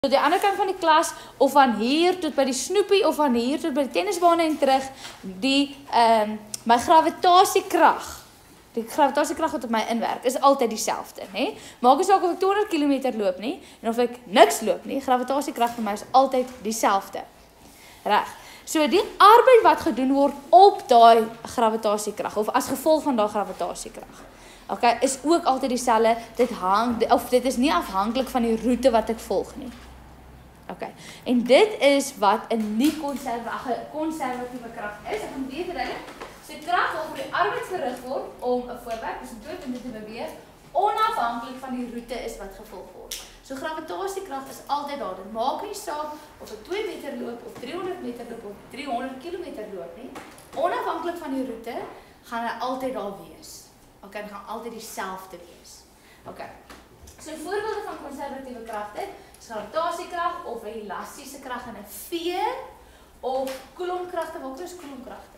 Tot die ander kant van die klas, of van hier tot by die snoepie, of van hier tot by die tennisbaan en terug, my gravitasiekrag, die gravitasiekrag wat op my inwerk, is altyd dieselfde, nee? Maak nie saak of ek 200 km loop nie, en of ek niks loop nie, gravitasiekrag vir my is altyd dieselfde. Reg. So die arbeid wat gedoen word op daai gravitasiekrag, of as gevolg van daai gravitasiekrag, okay, is ook altyd dieselfde, dit is nie afhanklik van die roete wat ek volg nie. Okay. En dit is wat 'n nie-konservatiewe krag is. Ek gaan weer verduidelik. So krag wat vir die arbeid verrig word om 'n voorwerp, dus 'n doelpunt te beweeg, onafhanklik van die roete is wat gevolg word. So gravitasiekrag is altyd daar. Dit maak nie saak of ek 2 meter loop of 300 meter loop of 300 km loop nie. Onafhanklik van die roete gaan hy altyd daar wees. Okay, dit gaan altyd dieselfde wees. Okay. So voorbeelde van konservatiewe kragte is gravitasiekrag of 'n elastiese krag in 'n veer of koulomkragte. Wat is koulomkragte?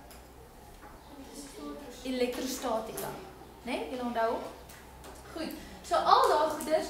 Elektrostatika. Nee, julle onthou? Goed. So al daai goeders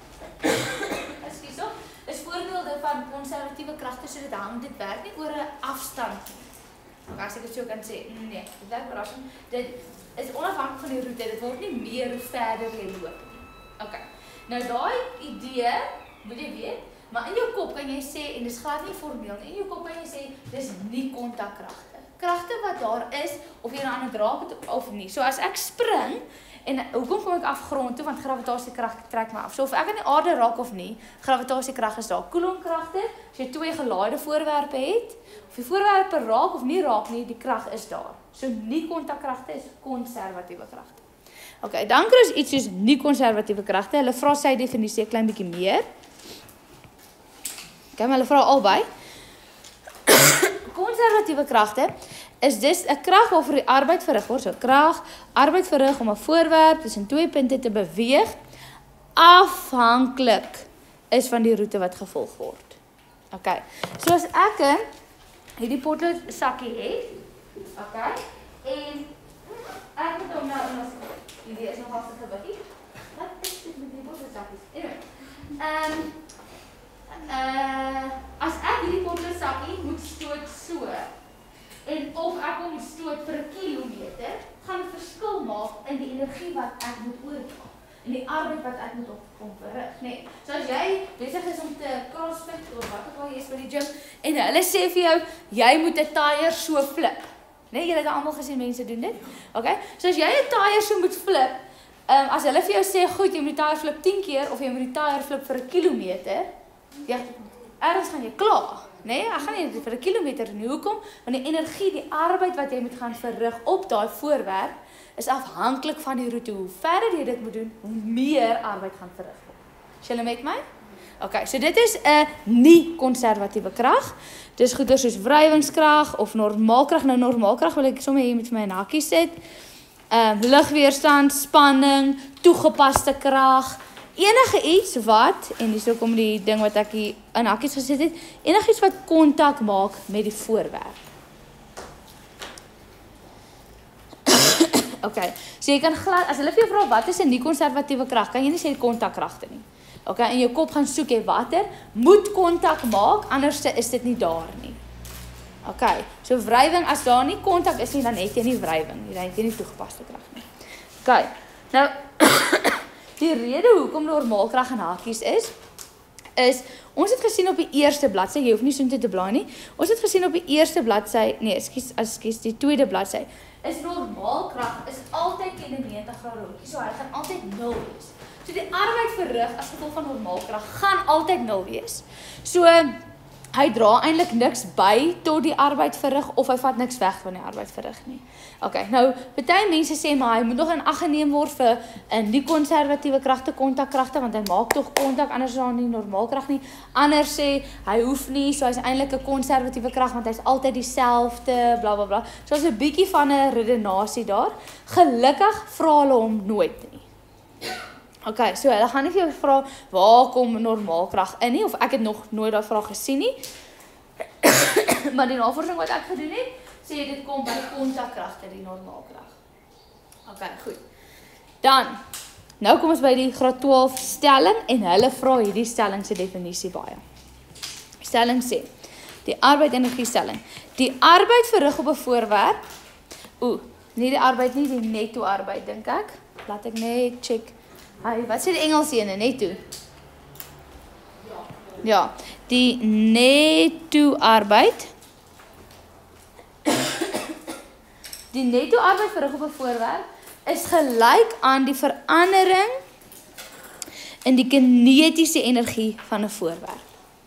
is voorbeelde van konservatiewe kragte, so dit werk nie oor 'n afstand nie. As ek dit so kan sê, nee, dit werk verrassend. Dit is onafhanklik van die roete, dit word nie meer hoe verder jy loop nie. Okay. Nou daai idee, moet jy weet, maar in jou kop kan jy sê, en dis glad nie formeel nie, in jou kop kan jy sê, dis nie kontakkragte. Kragte wat daar is, of jy nou aan het raak het of nie. So as ek spring, en hoekom kom ek af grond toe, want gravitasiekrag trek my af. So of ek aan die aarde raak of nie, gravitasiekrag is daar. Koulomkragte, as jy 2 gelaaide voorwerpe het, of die voorwerpe raak of nie raak nie, die krag is daar. So nie kontakkragte is konservatiewe kragte. Okay, dan kry ons iets soos nie konservatiewe kragte. Hulle vra sy definisie 'n klein bietjie meer. Okay, maar hulle vra albei. Konservatiewe kragte is dus 'n krag waarvoor die arbeid verrig word. So krag, arbeid verrig om 'n voorwerp tussen 2 punte te beweeg, afhanklik is van die roete wat gevolg word. Okay. So as ek hierdie potlood sakkie het, okay, en ek moet hom nou hierdie is nog half te gewiggie. Wat is dit met die potlood sakkies? Anyway. As ek hierdie potlood sakkie moet stoot so, en of ek hom stoot vir 'n kilometer, gaan 'n verskil maak in die energie wat ek moet oordra, en die arbeid wat ek moet op verrig, nee. So as jy besig is om te crossfit of wat ook al jy is by die gym, en hulle sê vir jou, jy moet 'n tyre so flip. Nee, julle het almal gesien mense doen dit. Okay? So as jy 'n tyre so moet flip, as hulle vir jou sê, goed, jy moet die tyre flip 10 keer of jy moet die tyre flip vir 'n kilometer, ja, ergens gaan jy klaar. Nee, ek gaan nie vir 'n kilometer doen. Hoekom? Want die energie, die arbeid wat jy moet gaan verrig op daai voorwerp is afhanklik van die roete. Hoe verder jy dit moet doen, hoe meer arbeid gaan verrig word. Is julle met my? Okay, so dit is 'n nie-konservatiewe krag. Dis goeders soos wrywingskrag of normaalkrag. Nou normaalkrag wil ek sommer hier met my hakkie sit. Lugweerstand, spanning, toegepaste krag, enige iets wat, en hierso kom die ding wat ek hier in hakkies gesit het, enige iets wat kontak maak met die voorwerp. Okay, so jy kan glad, as hulle vir jou vra wat is 'n nie-konservatiewe krag, kan jy nie sê kontakkragte nie. Okay, in jou kop gaan soek jy watter moet kontak maak, anders is dit nie daar nie. Okay, so wrywing, as daar nie kontak is nie, dan het jy nie wrywing nie, dan het jy nie toegepaste krag nie. Okay, nou, die rede hoekom normaalkrag in hakies is, ons het gesien op die eerste bladsy, jy hoef nie so te blaai nie, ons het gesien op die eerste bladsy, nee, ekskuus, die tweede bladsy, is normaalkrag, is altyd teen 'n 90 grade hoekie, so hy gaan altyd 0 wees. So die arbeid verrig as gevolg van normaalkrag gaan altyd 0 wees. So hy dra eintlik niks by tot die arbeid verrig of hy vat niks weg van die arbeid verrig nie. Okay, nou party mense sê maar hy moet nog in ag geneem word vir 'n nie-konservatiewe kragte, kontakkragte, want hy maak tog kontak, anders is daar nie normaalkrag nie. Ander sê hy hoef nie, so hy's eintlik 'n konservatiewe krag want hy's altyd dieselfde, bla bla bla. So is 'n bietjie van 'n redenasie daar. Gelukkig vra hulle hom nooit nie. Okay, so hulle gaan nie vir jou vra waar kom normaalkrag in nie, of ek het nog nooit daai vraag gesien nie. Maar die navorsing wat ek gedoen het, sê dit kom by kontakkragte, die normaalkrag. Okay, goed. Dan Nou kom ons by die graad 12 stelling en hulle vra hierdie stelling se definisie baie. Stelling sê, die arbeid-energiestelling. Die arbeid verrig op 'n voorwerp. Nie die arbeid nie, die netto arbeid dink ek. Laat ek net check. Wat sê die Engels ene, netto? Ja, die netto arbeid. Die netto arbeid verrig op 'n voorwerp is gelyk aan die verandering in die kinetiese energie van 'n voorwerp.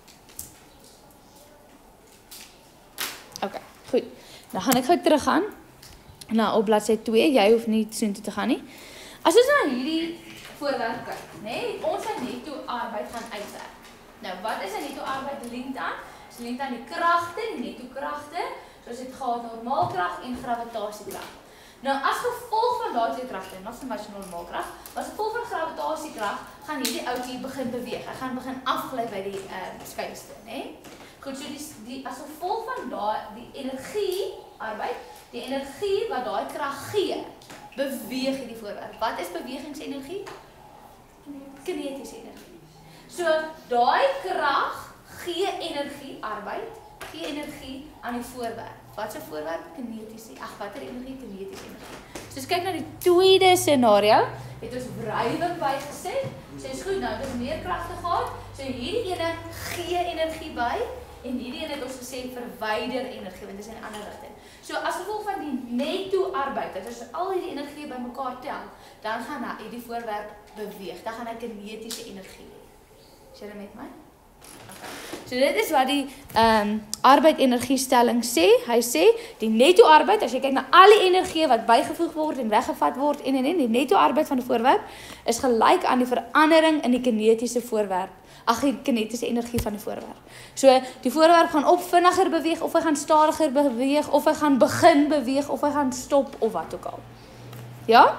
Okay, goed. Nou gaan ek gou teruggaan na op bladsy 2. Jy hoef nie soontoe te gaan nie. As ons na hierdie voorwerp kyk, nê, ons gaan netto arbeid gaan uitwerk. Nou, wat is 'n netto arbeid lengte aan? Dit lengte aan die kragte, die netto kragte, soos dit gaan normaalkrag en gravitasiekrag. Nou, as gevolg van daardie kragte, nog so much normaalkrag, as gevolg van gravitasiekrag, gaan hierdie ouetjie begin beweeg. Hy gaan begin afgly by die skuifste, nê? Goed, so as gevolg van die energie arbeid, die energie wat daai krag gee, beweeg hierdie voorwerp. Wat is bewegingsenergie? Kinetiese energie. So daai krag gee energie arbeid, gee energie aan die voorwerp. Wat 'n voorwerp? Kinetiese. Watter energie? Kinetiese energie. So as kyk na die tweede scenario, het ons wrywing bygesit. So is goed, nou dis meer kragte gehad. So hierdie ene gee energie by en hierdie ene het ons gesê verwyder energie, want dit is in 'n ander rigting. So as gevolg van die netto arbeid, dat as al hierdie energie bymekaar tel, dan gaan hierdie voorwerp beweeg. Dan gaan hy kinetiese energie hê. Is julle met my? So dit is wat die arbeid-energiestelling sê. Hy sê die netto arbeid, as jy kyk na al die energie wat bygevoeg word en weggevat word en die netto arbeid van 'n voorwerp is gelyk aan die verandering in die kinetiese voorwerp. Die kinetiese energie van die voorwerp. So die voorwerp gaan op vinniger beweeg of hy gaan stadiger beweeg of hy gaan begin beweeg of hy gaan stop of wat ook al. Ja?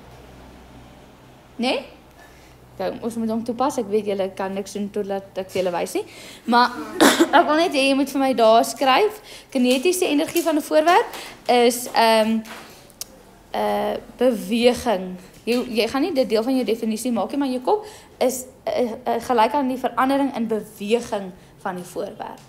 Nee? Ons moet hom toepas, ek weet julle kan niks doen totdat ek vir julle wys nie. Maar ek wil net hê jy moet vir my daar skryf. Kinetiese energie van 'n voorwerp is beweging. Jy gaan nie dit deel van jou definisie maak nie, maar jou kop is gelyk aan die verandering in beweging van die voorwerp.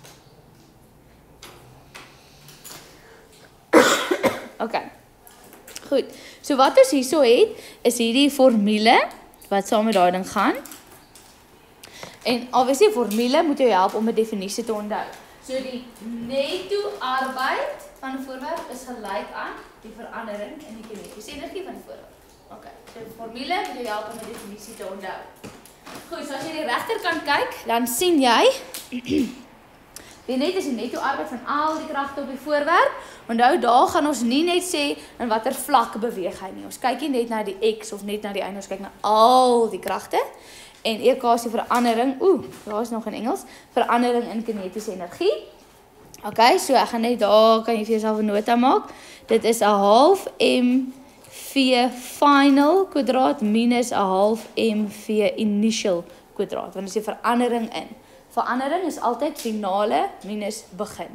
Okay. Goed. So wat ons hierso het is hierdie formule wat saam met daai ding gaan. En obviously formule moet jou help om 'n definisie te onthou. So die netto arbeid van 'n voorwerp is gelyk aan die verandering in die kinetiese energie van die voorwerp. Okay. So die formule moet jou help om 'n definisie te onthou. Goed, so as jy die regterkant kyk, dan sien jy die net is die netto arbeid van al die kragte op die voorwerp. Onthou, daar gaan ons nie net sê in watter vlak beweeg hy nie. Ons kyk nie net na die X of net na die Y, ons kyk na al die kragte. En EK is die verandering, daar is nog in Engels, verandering in kinetiese energie. Okay, so ek gaan net daar, kan jy vir jouself 'n nota maak. Dit is 'n half mv final kwadraat minus 'n half mv initial kwadraat, want dit is die verandering in. Verandering is altyd finale minus begin.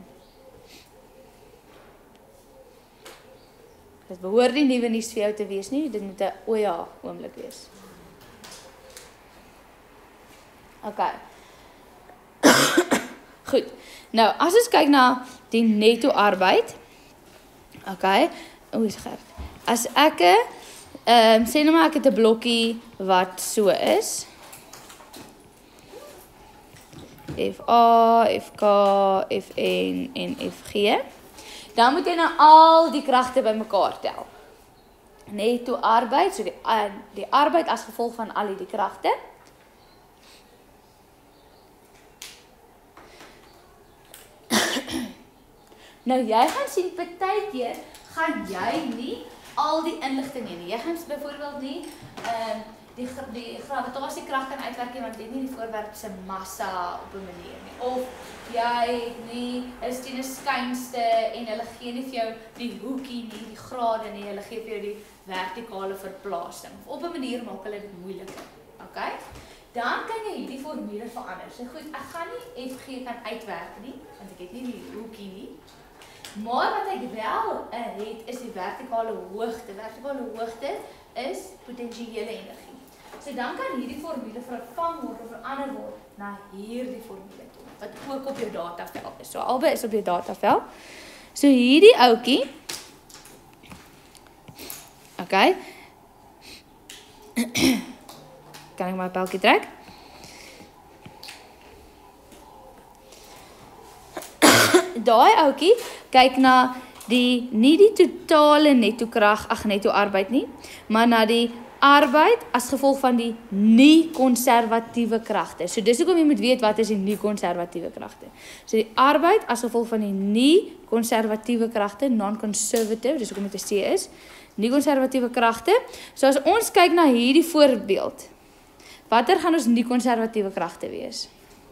Dit behoort nie nuwe nuus vir jou te wees nie, dit moet 'n ja oomblik wees. Okay. Goed. Nou, as ons kyk na die netto arbeid, okay, is gerd. As ek sê nou maar ek het 'n blokkie wat so is. FA, FK, Fn en Fg. Dan moet jy nou al die kragte bymekaar tel. Netto arbeid, so die arbeid as gevolg van al die kragte. Nou jy gaan sien partykeer gaan jy nie al die inligting hê nie. Jy gaan byvoorbeeld nie die gravitasiekrag kan uitwerk nie, want jy het nie die voorwerp se massa op 'n manier nie. Of jy nie is teen 'n skynste en hulle gee nie vir jou die hoekie nie, die grade nie, hulle gee vir jou die vertikale verplasing. Op 'n manier maak hulle dit moeiliker. Okay? Dan kan jy hierdie formule verander. So goed, ek gaan nie Fg kan uitwerk nie, want ek het nie die hoekie nie. Maar wat ek wel het is die vertikale hoogte. Vertikale hoogte is potensiële energie. So dan kan hierdie formule vervang word of verander word na hierdie formule toe, wat ook op jou datavel is. So albei is op jou datavel. So hierdie ouetjie, okay, kan ek my pijltjie trek? Daai ouetjie kyk na nie die totale netto krag, netto arbeid nie, maar na die arbeid as gevolg van die nie-konservatiewe kragte. So dis hoekom jy moet weet wat is die nie-konservatiewe kragte. So die arbeid as gevolg van die nie-konservatiewe kragte, non-conservative, dis hoekom dit 'n C is, nie-konservatiewe kragte. So as ons kyk na hierdie voorbeeld, watter gaan ons nie-konservatiewe kragte wees?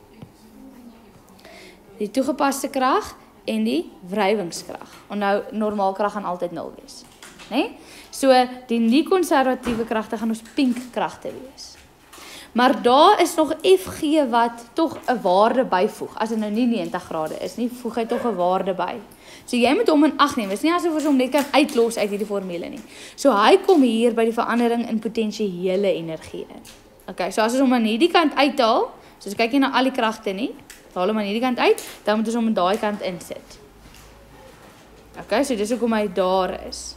Die toegepaste krag en die wrywingskrag. Onthou, normaalkrag gaan altyd 0 wees. Nee? So, die nie-konservatiewe kragte gaan ons pink kragte wees. Maar daar is nog FG wat toch 'n waarde byvoeg. As dit nou nie 90 grade is nie, voeg hy toch 'n waarde by. So jy moet hom in ag neem. Dit is nie asof ons hom net kan uitlos uit hierdie formule nie. So hy kom hier by die verandering in potensiële energie in. Okay, so as ons hom aan hierdie kant uithaal, so kyk jy na al die kragte nie, haal hom aan hierdie kant uit, dan moet ons hom aan daai kant insit. Okay, so dis hoekom hy daar is.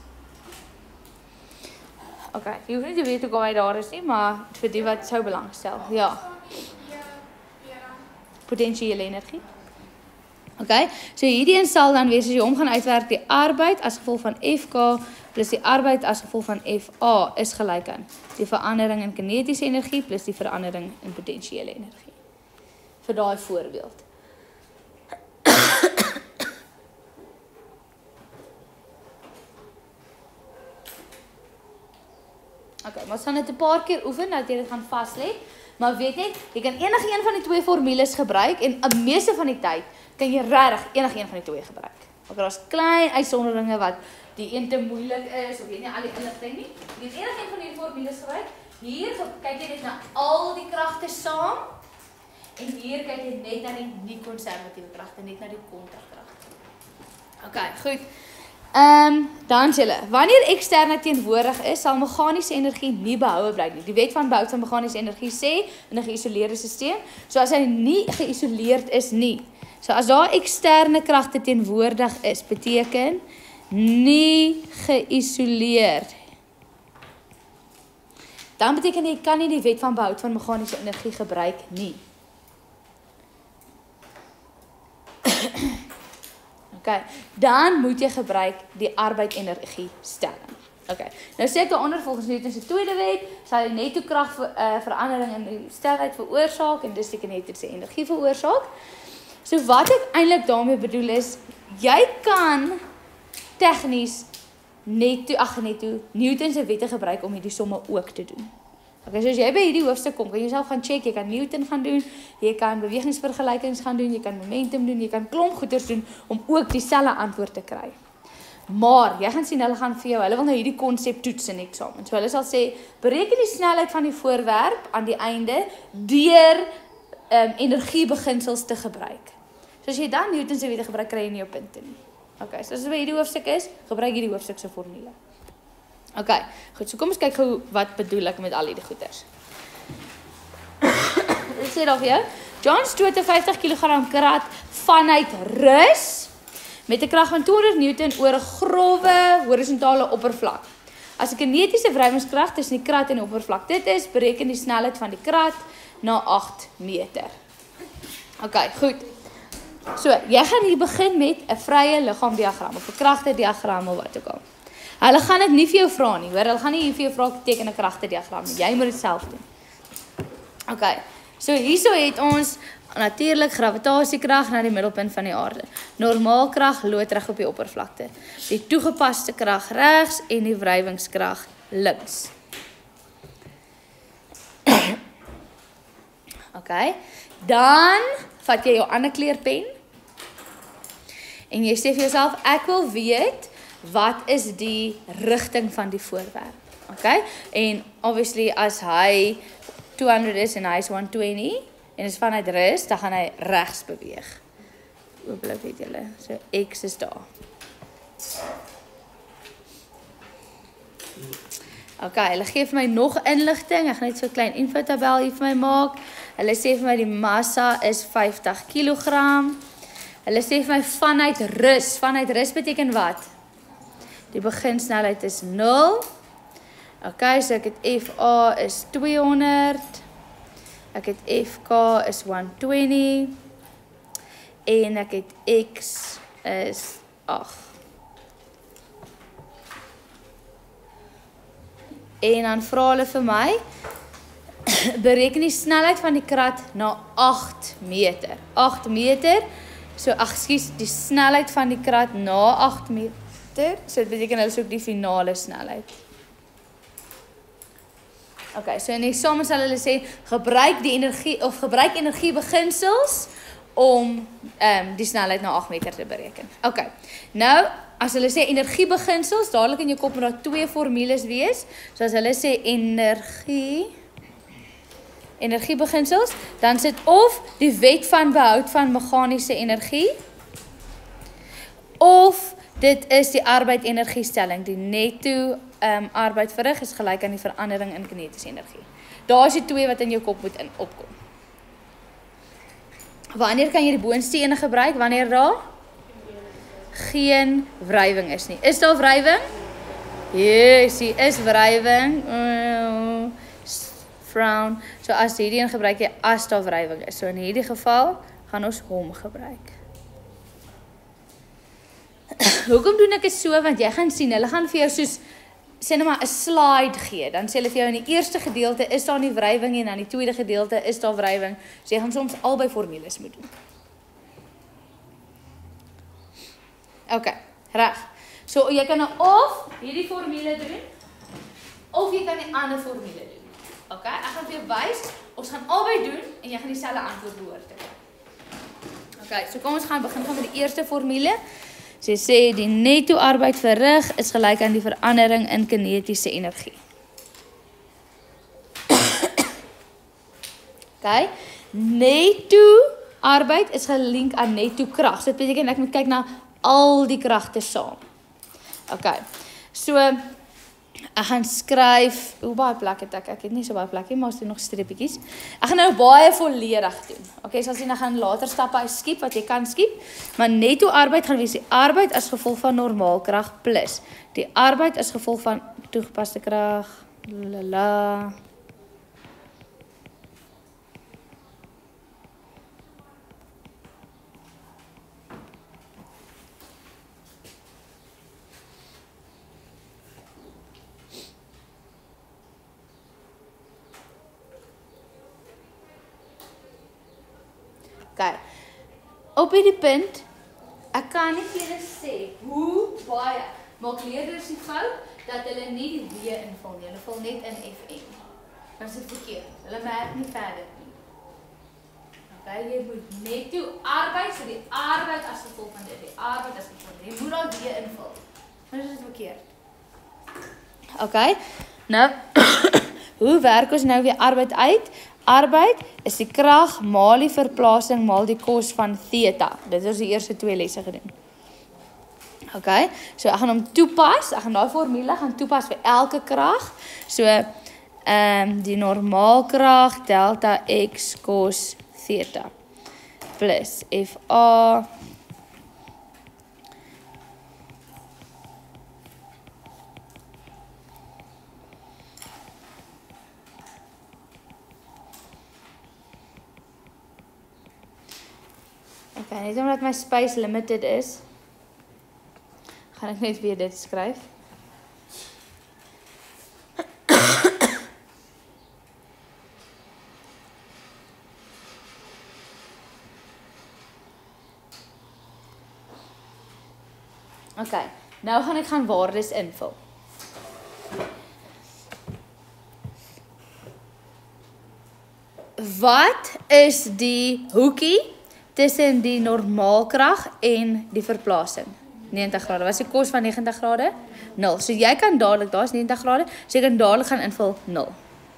Okay, jy hoef nie te weet hoekom hy daar is nie, maar vir die wat sou belangstel. Ja. Potensiële energie. Okay, so hierdie een sal dan wees as jy hom gaan uitwerk, die arbeid as gevolg van FK plus die arbeid as gevolg van FA is gelyk aan die verandering in kinetiese energie plus die verandering in potensiële energie. Vir daai voorbeeld. Okay, maar ons gaan dit 'n paar keer oefen dat jy dit gaan vas lê, maar weet net, jy kan enige een van die twee formules gebruik en die meeste van die tyd kan jy regtig enige een van die twee gebruik. Okay, daar's klein uitsonderinge wat die een te moeilik is of jy nie al die inligting nie. Jy kan enige een van hierdie formules gebruik. Hier kyk jy net na al die kragte saam en hier kyk jy net na die nie-konservatiewe kragte, net na die kontakragte. Okay, goed. Dan sê hulle, wanneer eksterne teenwoordig is, sal meganiese energie nie behoue bly nie. Die wet van behoud van meganiese energie sê in 'n geïsoleerde stelsel, so as hy nie geïsoleerd is nie. So as daar eksterne kragte teenwoordig is, beteken nie geïsoleerd. Dan beteken jy kan nie die wet van behoud van meganiese energie gebruik nie. Okay, dan moet jy gebruik die arbeid-energie stelling. Okay, nou sê ek daaronder volgens Newton se tweede wet, sal die netto krag verandering in die snelheid veroorsaak en dis die kinetiese energie veroorsaak. So wat ek eintlik daarmee bedoel is, jy kan tegnies netto Newton se wette gebruik om hierdie somme ook te doen. Okay, so as jy by hierdie hoofstuk kom, kan jy self gaan check, jy kan Newton gaan doen, jy kan bewegingsvergelykings gaan doen, jy kan momentum doen, jy kan klomp goeders doen om ook dieselfde antwoord te kry. Maar jy gaan sien hulle gaan vir jou, hulle wil nou hierdie konsep toets in eksamen. So hulle sal sê, bereken die snelheid van die voorwerp aan die einde deur energiebeginsels te gebruik. So as jy dan Newton se wette gebruik, kry jy nie jou punte nie. Okay, so as dit by hierdie hoofstuk is, gebruik hierdie hoofstuk se formule. Okay, goed, so kom ons kyk gou wat bedoel ek met al hierdie goeders. Dit sê daar vir jou, John stoot 'n 50 kg krat vanuit rus met 'n krag van 200 Newton oor 'n grouwe horisontale oppervlak. As 'n kinetiese wrywingskrag tussen die krat en die oppervlak dit is, bereken die snelheid van die krat na 8 meter. Okay, goed. So, jy gaan hier begin met 'n vrye liggaamdiagram of 'n kragtediagram of wat ook al. Hulle gaan dit nie vir jou vra nie, hoor. Hulle gaan nie hier vir jou vra teken 'n kragtediagram nie. Jy moet dit self doen. Okay. So hierso het ons natuurlik gravitasiekrag na die middelpunt van die aarde. Normaalkrag loodreg op die oppervlakte. Die toegepaste krag regs en die wrywingskrag links. Okay. Dan vat jy jou ander kleurpen en jy sê vir jouself, ek wil weet wat is die rigting van die voorwerp. Okay? En obviously as hy 200 is en hy is 120 en is vanuit rus, dan gaan hy regs beweeg. Hooplik weet julle. So X is daar. Ok, hulle gee vir my nog inligting. Ek gaan net so 'n klein infotabel hier vir my maak. Hulle sê vir my die massa is 50 kg. Hulle sê vir my vanuit rus beteken wat? Die beginsnelheid is 0. Ok, so ek het FA is 200. Ek het FK is 120. En ek het X is 8. En dan vra hulle vir my, bereken die snelheid van die krat na 8 meter. 8 meter, so ekskuus, die snelheid van die krat na 8 meter, so dit beteken hulle soek die finale snelheid. Ok, so in die examen sal hulle sê, gebruik energiebeginsels om die snelheid na 8 meter te bereken. Ok, nou, as hulle sê energiebeginsels, dadelik in jou kop moet daar 2 formules wees. So as hulle sê energiebeginsels, dan sit of die wet van behoud van meganiese energie, of dit is die arbeid-energiestelling. Die netto arbeid verrig is gelyk aan die verandering in kinetiese energie. Daar is die 2 wat in jou kop moet opkom. Wanneer kan jy die boonste ene gebruik? Wanneer daar geen wrywing is nie. Is daar wrywing? Yes, hier is wrywing. Frown. So as hierdie een gebruik jy as daar wrywing is. So in hierdie geval gaan ons hom gebruik. Hoekom doen ek dit so? Want jy gaan sien, hulle gaan vir jou soos, sê nou maar 'n slide gee. Dan sê hulle vir jou in die eerste gedeelte is daar nie wrywing nie en in die tweede gedeelte is daar wrywing. So jy gaan soms albei formules moet doen. Ok, reg. So jy kan nou of hierdie formule doen, of jy kan die ander formule doen. Ok, ek gaan vir jou wys, ons gaan albei doen, en jy gaan dieselfde antwoord behoort te kry. Ok, so kom ons gaan begin met die eerste formule. So jy sê, die netto arbeid verrig is gelyk aan die verandering in kinetiese energie. Ok, netto arbeid is gelink aan netto krag. So dit beteken ek moet kyk na al die kragte saam. Ok, so, ek gaan skryf, hoe baie plek het ek? Ek het nie so baie plek nie, maar ons doen nog streepietjies. Ek gaan nou baie volledig doen. Ok, so as jy nou gaan later stappe skiep, wat jy kan skiep, maar netto arbeid gaan wees die arbeid as gevolg van normaalkrag plus die arbeid as gevolg van toegepaste krag, lalala. Okay. Op hierdie punt, ek kan nie vir julle sê hoe baie maak leerders die fout dat hulle nie die W invul nie. Hulle vul net in FM. Dan is dit verkeerd. Hulle merk nie verder nie. Okay, jy moet netto arbeid, so die arbeid as gevolg van dit, die arbeid as gevolg van dit. Jy moet daar W invul. Dan is dit verkeerd. Okay, nou, hoe werk ons nou weer arbeid uit? Arbeid is die krag maal die verplasing maal die kos van theta. Dit is die eerste 2 lesse gedoen. Ok, so ek gaan hom toepas. Ek gaan daai formule gaan toepas vir elke krag. So, die normaalkrag delta x kos theta plus FA Okay, net omdat my space limited is, gaan ek net weer dit skryf. Okay, nou gaan ek waardes invul. Wat is die hoekie tussen die normaalkrag en die verplasing? 90 grade. Wat is die kos van 90 grade? 0. So jy kan dadelik, daar is 90 grade, so jy kan dadelik gaan invul 0.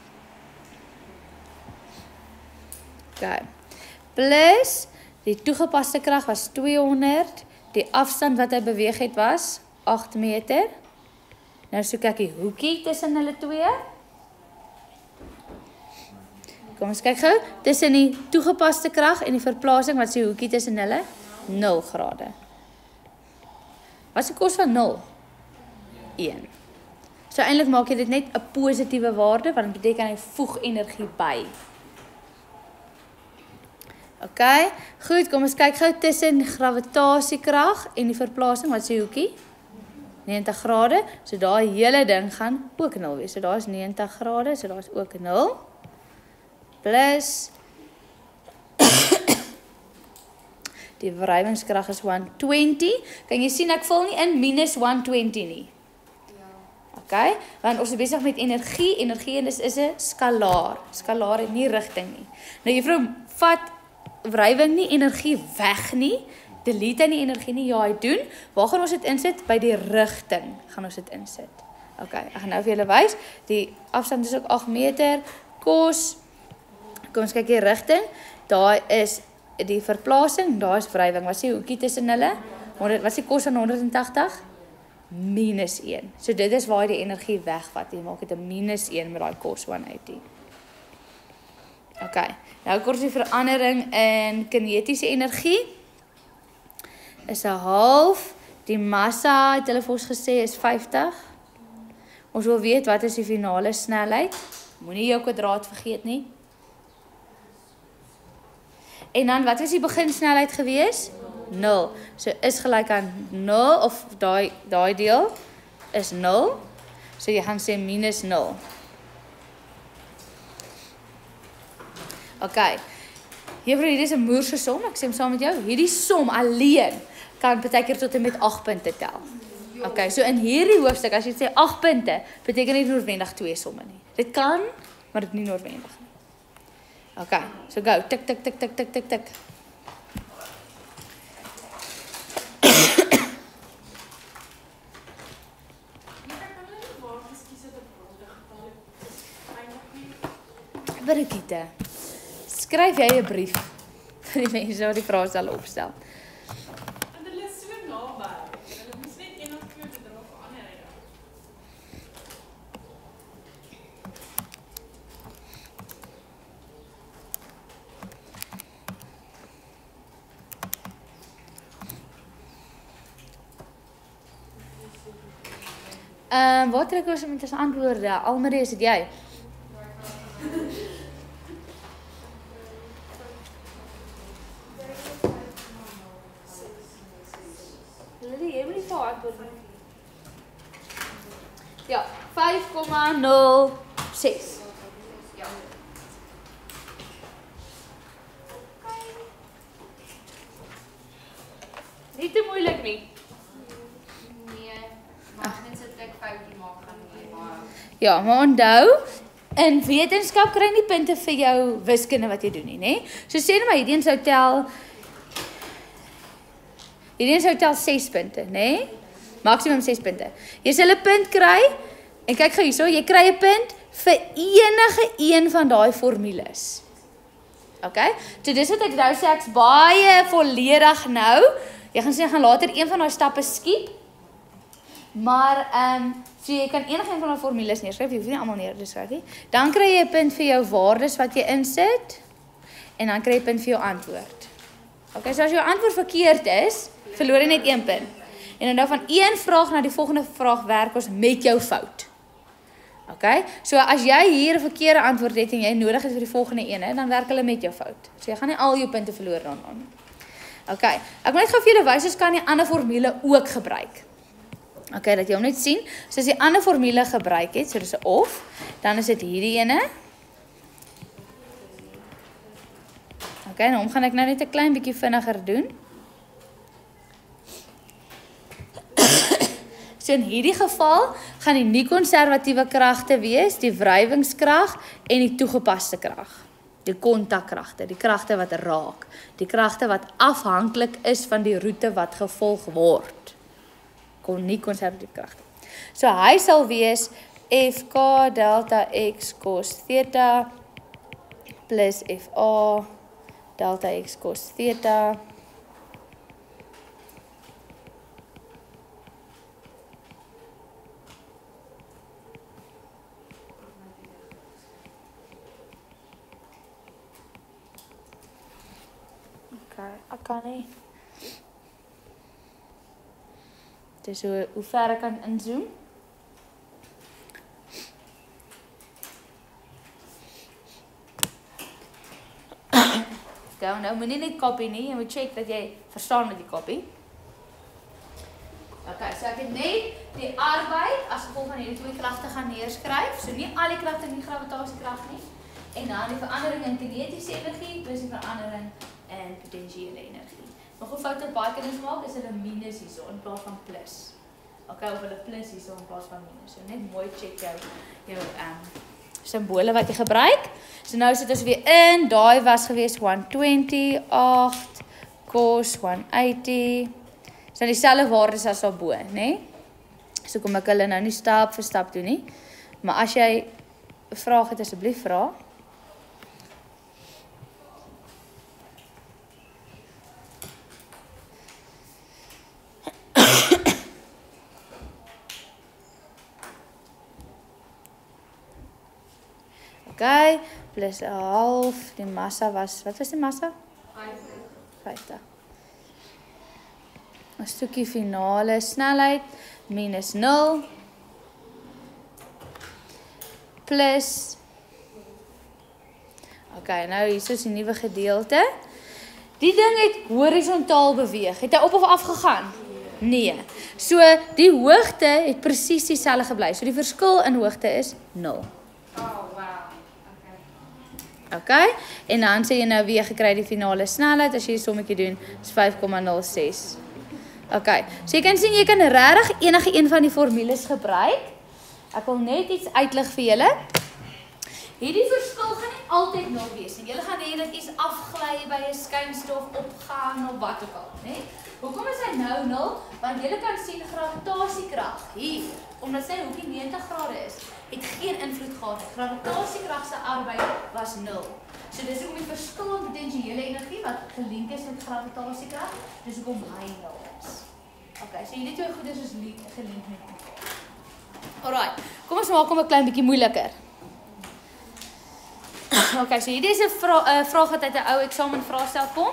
Okay. Plus, die toegepaste krag was 200, die afstand wat hy beweeg het was 8 meter. Nou soek ek die hoekie tussen hulle twee. Kom ons kyk gou, tussen die toegepaste krag en die verplasing, wat is die hoekie tussen hulle? 0 grade. Wat is die kos van 0? 1. So eintlik maak jy dit net 'n positiewe waarde, want dit beteken hy voeg energie by. OK, goed, kom ons kyk gou tussen gravitasiekrag en die verplasing, wat is die hoekie? 90 grade, so daai hele ding gaan ook 0 wees. So daar is 90 grade, so daar is ook 0. Plus die wrywingskrag is 120. Kan jy sien ek vul nie in minus 120 nie. OK, want ons is besig met energie. Energie is 'n skalaar. Skalaar het nie rigting nie. Nou juffrou vat wrywing nie energie weg nie. Delete nie energie nie. Ja, hy doen. Waar gaan ons dit insit? By die rigting gaan ons dit insit. OK, ek gaan nou vir julle wys. Die afstand is ook 8 meter. Kos. Kom ons kyk die rigting. Daar is die verplasing, daar is wrywing. Wat is die hoekie tussen hulle? Wat is die kos van 180? Minus 1. So dit is waar die energie wegvat. Jy maak dit 'n minus 1 met daai kos 180. OK. Nou kort die verandering in kinetiese energie. Is 'n half. Die massa het hulle vir ons gesê is 50. Ons wil weet wat is die finale snelheid. Moenie jou kwadraat vergeet nie. En dan wat was die beginsnelheid gewees? 0. So is gelyk aan 0 of daai deel is 0. So jy gaan sê minus 0. OK. Juffrou, hierdie is 'n moerse som. Ek sê saam met jou, hierdie som alleen kan partykeer tot en met 8 punte tel. OK, so in hierdie hoofstuk as jy sê 8 punte, beteken nie noodwendig 2 somme nie. Dit kan, maar dit nie noodwendig nie. OK, so go. Tik tik tik tik tik tik tik. Brigitte, skryf jy 'n brief vir die mense wat die vrae sal opstel? En hulle is so naby. Hulle moes net een of twee bedrag verander. Wat trek ons met ons antwoorde? Almarie, is dit jy? Jy moet nie vir antwoord nie. Ja, 5,06. Ja. Nie te moeilik nie. Ja, maar onthou, in wetenskap kry nie punte vir jou wiskunde wat jy doen nie, né? So sê net maar hierdie sou tel 6 punte, né? Maksimum 6 punte. Jy sal 'n punt kry en kyk gou hierso, jy kry 'n punt vir enige een van daai formules. OK? So dis wat ek nou sê, ek's baie volledig nou. Jy gaan sien ek gaan later een van daai stappe skiep. Maar so jy kan enige een van daai formules neerskryf, jy hoef nie almal neer te skryf nie. Dan kry jy 'n punt vir jou waardes wat jy insit en dan kry jy 'n punt vir jou antwoord. OK, so as jou antwoord verkeerd is, verloor jy net 1 punt. En dan van een vraag na die volgende vraag werk ons met jou fout. OK? So as jy hier 'n verkeerde antwoord het en jy nodig het vir die volgende ene, dan werk hulle met jou fout. So jy gaan nie al jou punte verloor daaraan nie. OK. Ek wil net gou vir julle wys ons kan die ander formule ook gebruik. OK, dat jy hom net sien. So as jy ander formule gebruik het, so dis 'n of, dan is dit hierdie ene. OK, nou hom gaan ek nou net 'n klein bietjie vinniger doen. So in hierdie geval gaan die nie-konservatiewe kragte wees, die wrywingskrag en die toegepaste krag. Die kontakkragte, die kragte wat raak, die kragte wat afhanklik is van die roete wat gevolg word. Nie-konservatiewe kragte. So hy sal wees FK delta X cos theta plus FA delta X cos theta daar nie. Dit is hoe ver ek kan inzoom. Nou moenie net copy nie, jy moet check dat jy verstaan met die copy. Okay, so ek het net die arbeid as gevolg van hierdie twee kragte gaan neerskryf. So nie al die kragte in die gravitasiekrag nie. En dan die verandering in kinetiese energie plus die verandering in potentiële energie. Maar hoe foute baie kinders maak is hulle minus hierso in plaas van plus. Okay, of hulle plus hierso in plaas van minus. So net mooi check jou simbole wat jy gebruik. So nou sit ons weer in. Daai was gewees 120, 8, cos 180. Dis nou dieselfde waardes as daarbo, né? So kom ek hulle nou nie stap vir stap doen nie. Maar as jy 'n vraag het, asseblief vra. Okay, plus 'n half, die massa was, wat was die massa? 50. 'n stukkie finale snelheid minus 0 plus okay, nou hier is die nuwe gedeelte. Die ding het horisontaal beweeg. Het hy op of af gegaan? Nee. So die hoogte het presies dieselfde gebly. So die verskil in hoogte is 0. Okay, en dan sê jy nou weer gekry die finale snelheid as jy die sommetjie doen, is 5,06. Okay, so jy kan sien jy kan regtig enige een van die formules gebruik. Ek wil net iets uitlig vir julle. Hierdie verskil gaan nie altyd 0 wees nie. Julle gaan hê dat iets afgly by 'n skynstof opgaan of wat ook al, né? Hoekom is hy nou 0? Want julle kan sien gravitasiekrag hier, omdat sy hoekie 90 grade is, het geen invloed gehad. Gravitasiekrag se arbeid was 0. So dis hoekom die verskil in potentiële energie wat gelink is met gravitasiekrag, dis hoekom hy 0 is. Okay, so hierdie twee goeders is gelink met mekaar. Alright, kom ons maak hom 'n klein bietjie moeiliker. Okay, so hierdie is 'n vraag wat uit 'n ou eksamenvraestel kom.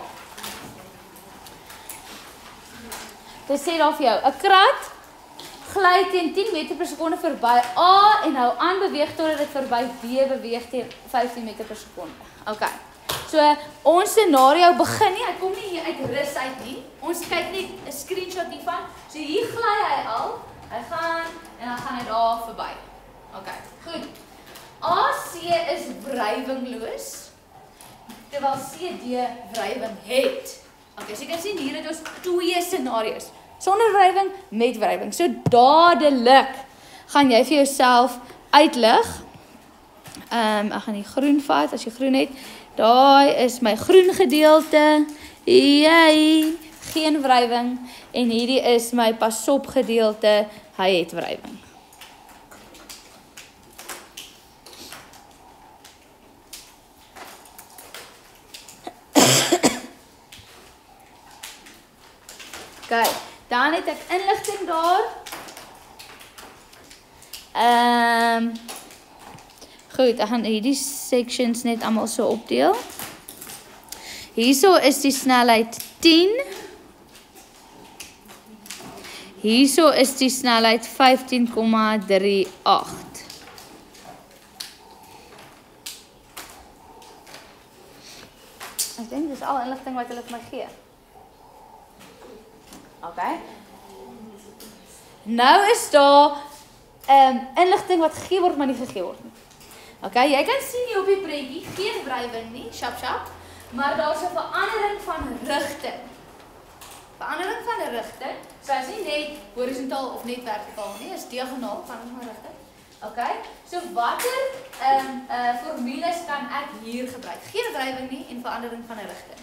Dit sê daar vir jou, 'n krat gly teen 10 meter per sekonde verby A en hou aan beweeg totdat dit verby B beweeg teen 15 meter per sekonde. Okay. So ons scenario begin nie, hy kom nie hier uit rus uit nie. Ons kyk net 'n screenshot hiervan. So hier gly hy al. Hy gaan en dan gaan hy daar verby. Okay, goed. AC is wrywingloos terwyl CD wrywing het. Okay, so jy kan sien hier het ons twee scenario's. Sonder wrywing, met wrywing. So dadelik gaan jy vir jouself uitlig. Ek gaan die groen vat as jy groen het. Daai is my groen gedeelte. Jy geen wrywing en hierdie is my pasop gedeelte. Hy het wrywing. Okay, dan het ek inligting daar. Goed, ek gaan hierdie sections net almal so opdeel. Hierso is die snelheid 10. Hierso is die snelheid 15,38. Ek dink dis al inligting wat hulle vir my gee. Okay. Nou is daar inligting wat gegee word maar nie gegee word nie. Okay, jy kan sien hier op die prentjie geen wrywing nie, sharp, maar daar's 'n verandering van rigting. Verandering van 'n rigting. So as nie net horisontaal of net vertikaal nie, is diagonaal van 'n rigting. Okay? So watter formules kan ek hier gebruik? Geen wrywing nie en verandering van 'n rigting.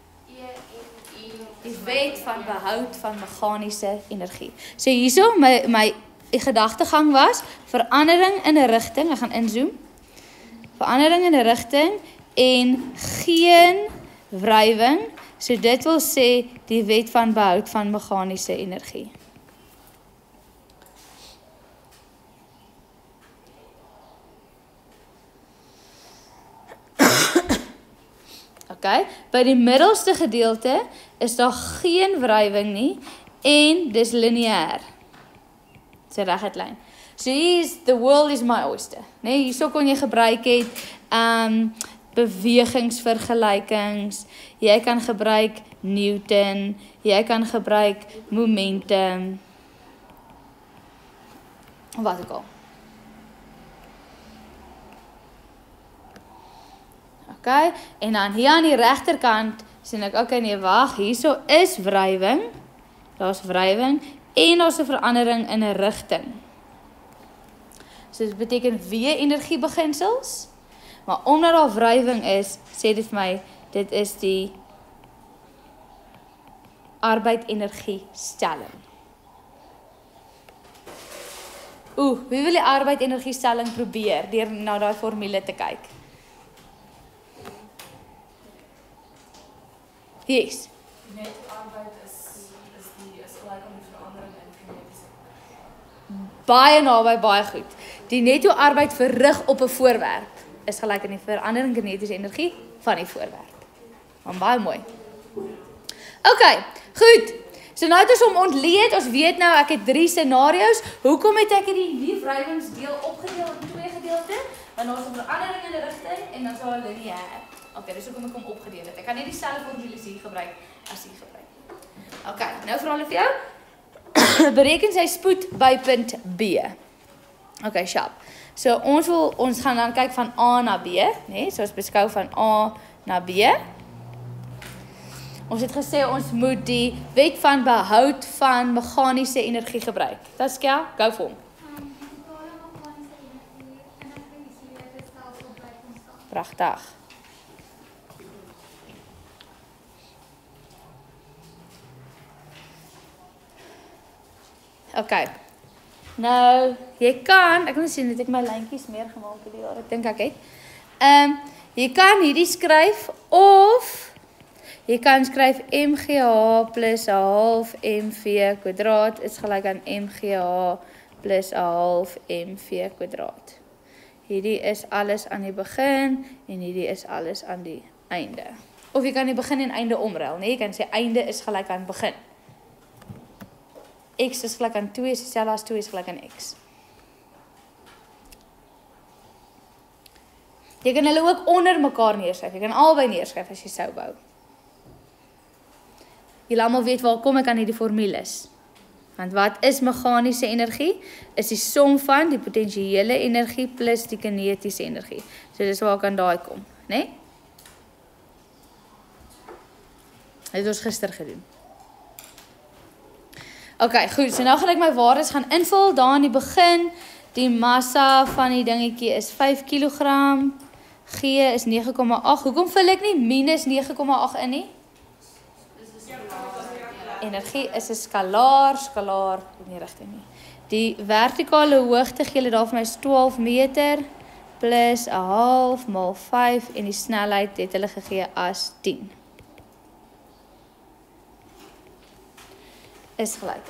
Die wet van behoud van meganiese energie. So hierso my gedagtegang was verandering in 'n rigting. Ek gaan inzoom. Verandering in 'n rigting en geen wrywing. So dit wil sê die wet van behoud van meganiese energie. Okay, by die middelste gedeelte is daar geen wrywing nie en dis lineair. Dis 'n reguit lyn. So hier is the world is my oyster. Nee, hierso kon jy gebruik het bewegingsvergelykings. Jy kan gebruik Newton, jy kan gebruik momentum. Wat ook al. Okay, en dan hier aan die regterkant sien ek, okay, nee, wag, hierso is wrywing. Daar's wrywing en daar's 'n verandering in 'n rigting. So dit beteken weer energiebeginsels, maar omdat daar wrywing is, sê dit vir my, dit is die arbeid-energiestelling. Wie wil die arbeid-energiestelling probeer deur na daai formule te kyk? Yes. Net arbeid is gelyk aan die verandering in kinetiese. Baie naby, baie goed. Die netto arbeid verrig op 'n voorwerp is gelyk aan die verandering in kinetiese energie van die voorwerp. Maar baie mooi. Okay, goed. So nou het ons hom ontleed, ons weet nou ek het 3 scenario's. Hoekom het ek die wrywingsdeel opgedeel in 2 gedeeltes? Want ons het 'n verandering in 'n rigting en dan is daar 'n lineair. Okay, dis hoekom ek hom opgedeel het. Ek kan nie dieselfde formules hier gebruik as hier gebruik. Okay, nou vir hulle vir jou. Bereken sy spoed by punt B. Okay, sharp. So ons gaan dan kyk van A na B, né? So ons beskou van A na B. Ons het gesê ons moet die wet van behoud van meganiese energie gebruik. Taskia, go vir hom. Pragtig. Okay. Nou, jy kan, ek wil sien dat ek my lyntjies meer gemaak het die jaar. Ek dink ek het. Jy kan hierdie skryf of jy kan skryf MGH plus 'n half MV kwadraat is gelyk aan MGH plus 'n half MV kwadraat. Hierdie is alles aan die begin en hierdie is alles aan die einde. Of jy kan die begin en einde omruil, nee, jy kan sê einde is gelyk aan begin. X is gelyk aan 2, is dieselfde as 2 is gelyk aan X. Jy kan hulle ook onder mekaar neerskryf. Jy kan albei neerskryf as jy sou wou. Julle almal weet waar kom ek aan hierdie formules. Want wat is meganiese energie? Is die som van die potensiële energie plus die kinetiese energie. So dis waar ek aan daai kom, né? Nee? Dit het ons gister gedoen. Okay, goed, so nou gaan ek my waardes gaan invul. Daar in die begin, die massa van die dingetjie is 5 kg. G is 9,8. Hoekom vul ek nie minus 9,8 in nie? Energie is 'n skalaar in die rigting nie. Die vertikale hoogte gee hulle daar vir my is 12 meter plus 'n half maal 5 en die snelheid het hulle gegee as 10. Is gelyk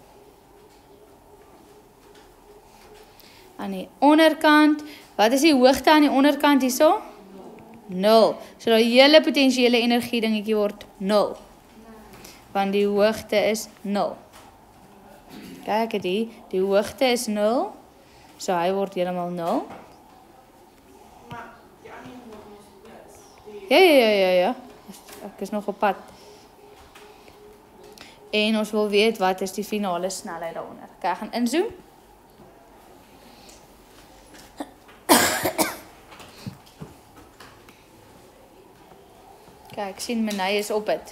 aan die onderkant, wat is die hoogte aan die onderkant hierso? 0. So daai hele potensiële energie dingetjie word 0. Want die hoogte is 0. Kyk, die hoogte is 0. So hy word heeltemal 0. Maar die ander een word mos plus. Ja. Ek is nog op pad. En ons wil weet wat is die finale snelheid daaronder. Kyk, ek gaan inzoom. Kyk, ek sien Menai is op dit.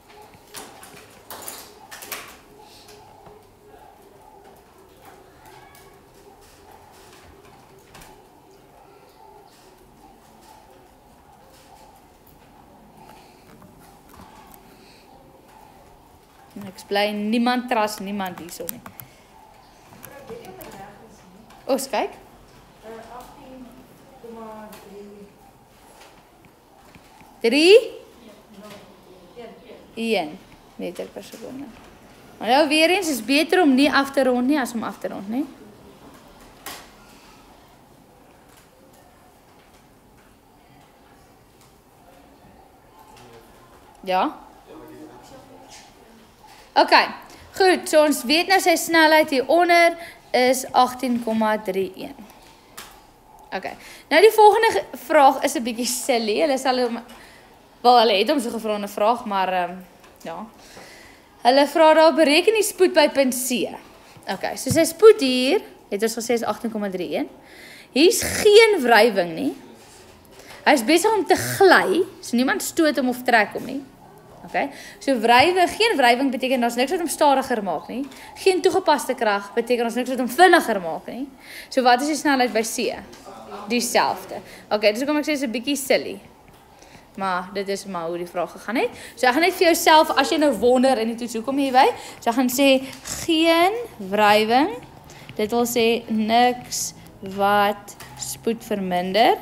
En ek bly niemand trust niemand hierso nie. Ons kyk. 3 1 meter per sekonde. Maar nou weer eens is beter om nie af te rond nie as om af te rond, nie? Ja? OK. Goed, so ons weet nou sy snelheid hieronder is 18,31. OK. Nou die volgende vraag is 'n bietjie silly. Hulle sal hulle het hom so gevra 'n vraag, maar ja. Hulle vra daar bereken die spoed by punt C. OK, so sy spoed hier, het ons gesê is 18,31. Hier's geen wrywing nie. Hy's besig om te gly, so niemand stoot hom of trek hom nie. OK. So geen wrywing beteken ons niks wat hom stadiger maak nie. Geen toegepaste krag beteken ons niks wat hom vinniger maak nie. So wat is die snelheid by C? Dieselfde. OK, dis hoekom ek sê is 'n bietjie silly. Maar dit is maar hoe die vraag gegaan het. So ek gaan net vir jouself, as jy nou wonder in die toets hoekom jy by, so ek gaan sê geen wrywing. Dit wil sê niks wat spoed verminder.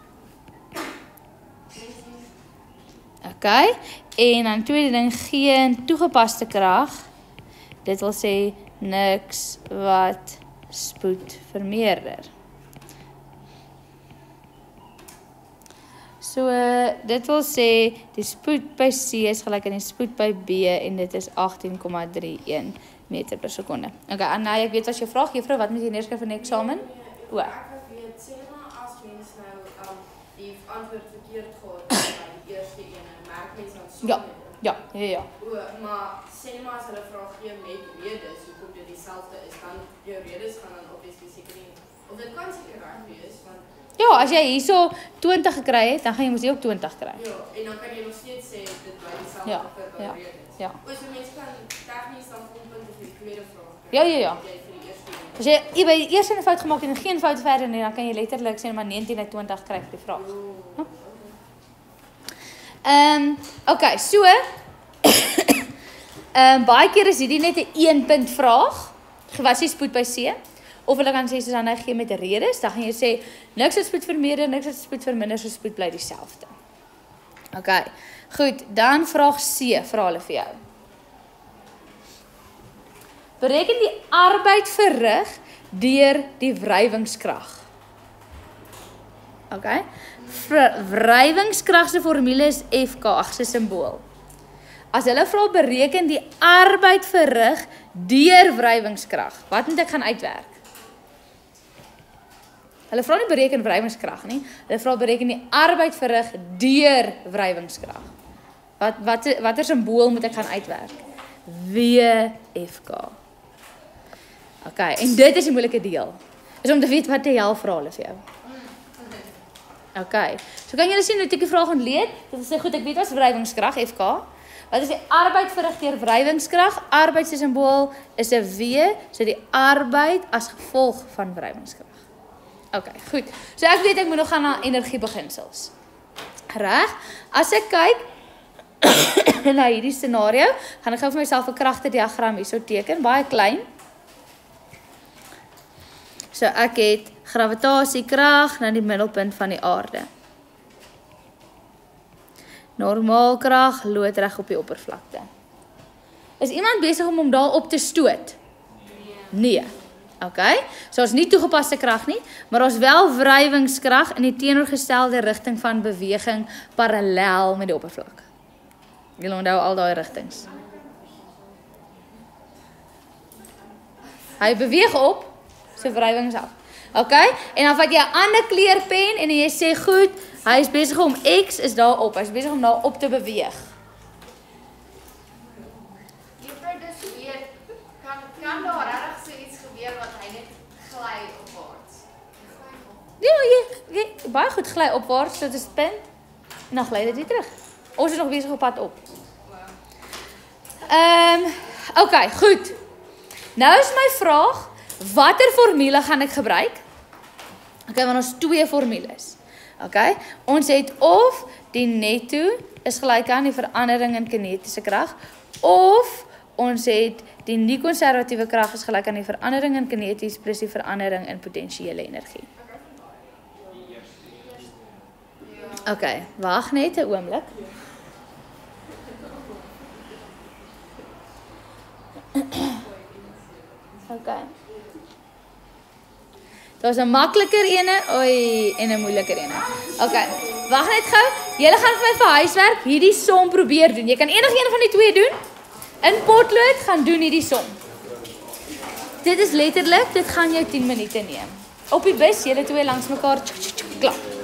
OK. En dan tweede ding, geen toegepaste krag. Dit wil sê niks wat spoed vermeerder. So dit wil sê die spoed by C is gelyk aan die spoed by B en dit is 18,31 meter per sekonde. OK, en nou ek weet wat jy vra, juffrou, wat moet jy neerskryf vir 'n eksamen? O. Ek weet, sê maar as mens nou die antwoord verkeerd gehad by die eerste een, merk mens dan so. Ja. O, maar sê maar as hulle vra gee met redes hoekom dit dieselfde is, dan jou redes gaan dan obviously seker nie. Of dit kan seker reg wees, want ja, as jy hierso 20 gekry het, dan gaan jy mos ook 20 kry. ja, en dan kan jy nog steeds sê dit bly dieselfde Ja, vir ja, redes. ja. O, so mens kan tegnies dan volpunte vir die tweede vraag kry. Ja. Jy vir die eerste een. As jy by die eerste 'n fout gemaak het en geen fout verder nie, dan kan jy letterlik sê maar 19 uit 20 kry vir die vraag. OK, so baie keer is hierdie net 'n 1 punt vraag. Wat is die spoed by C? Of hulle kan sê soos dan hy gee met redes, dan gaan jy sê niks wat spoed vermeerder, niks wat spoed verminder, so spoed bly dieselfde. OK. Goed, dan vraag C, vra hulle vir jou. Bereken die arbeid verrig deur die wrywingskrag. OK. Wrywingskrag se formule is Fk, se simbool. As hulle vra bereken die arbeid verrig deur wrywingskrag, wat moet ek gaan uitwerk? Hulle vra nie bereken wrywingskrag nie, hulle vra bereken die arbeid verrig deur wrywingskrag. Watter simbool moet ek gaan uitwerk? WFK. OK, en dit is die moeilike deel. Is om te weet wat die hel vra hulle vir jou. OK. So kan julle sien hoe ek die vraag ontleed? Dit sê goed, ek weet wat is wrywingskrag, FK. Wat is die arbeid verrig deur wrywingskrag? Arbeid se simbool is 'n W, so die arbeid as gevolg van wrywingskrag. OK, goed. So ek weet ek moet nog gaan na energiebeginsels. Reg? As ek kyk na hierdie scenario, gaan ek gou vir myself 'n kragtediagram hierso teken, baie klein. So ek het gravitasiekrag na die middelpunt van die aarde. Normaalkrag loodreg op die oppervlakte. Is iemand besig om hom daar op te stoot? Nee. OK. So ons nie toegepaste krag nie, maar ons wel wrywingskrag in die teenoorgestelde rigting van beweging parallel met die oppervlak. Julle onthou al daai rigtings. Hy beweeg op, so wrywing is af. OK? En dan vat jy 'n ander kleurpen en jy sê goed, hy is besig om X is daar op. Hy is besig om daar op te beweeg. Juffrou, dis weer kan daar regtig so iets gebeur wat hy net gly opwaarts. Ja, jy baie goed gly opwaarts, so dit is punt. En dan gly dit weer terug. Ons is nog besig op pad op. OK, goed. Nou is my vraag, watter formule gaan ek gebruik? OK, want ons twee formules. OK, ons het of die netto is gelyk aan die verandering in kinetiese krag, of ons het die nie-konservatiewe krag is gelyk aan die verandering in kineties plus die verandering in potentiële energie. OK, wag net 'n oomblik. OK. Daar's 'n makliker ene, en 'n moeiliker ene. OK, wag net gou. Julle gaan vir my vir huiswerk hierdie som probeer doen. Jy kan enigiets van die twee doen. In potlood gaan doen hierdie som. Dit is letterlik, dit gaan jou 10 minute neem. Op die bus, julle twee langs mekaar, klap.